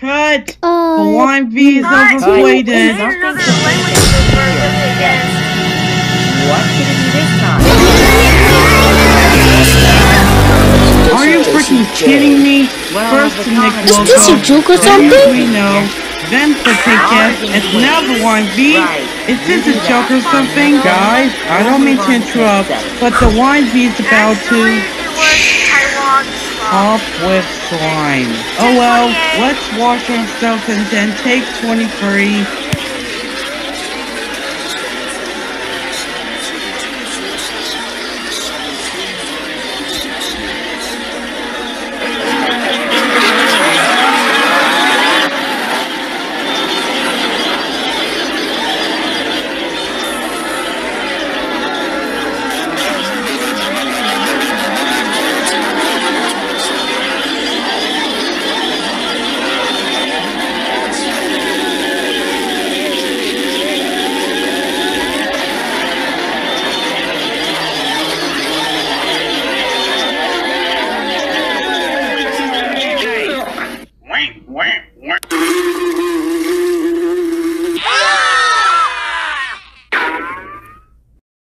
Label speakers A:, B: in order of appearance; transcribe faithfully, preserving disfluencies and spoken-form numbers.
A: Cut!
B: Uh,
A: the wine V is overplayed.
C: Say another language for this again.
D: What could it be this time?
A: Are you freaking kidding me? First the Nick
B: Is this a joke or
A: then
B: something?
A: we know, then the take yes, and now the wine V. Is this a joke or something? Guys, I don't mean to interrupt, but the wine V is about to
C: Actually, it was Taiwan.
A: off with slime. Oh well, let's wash ourselves and then take twenty-three.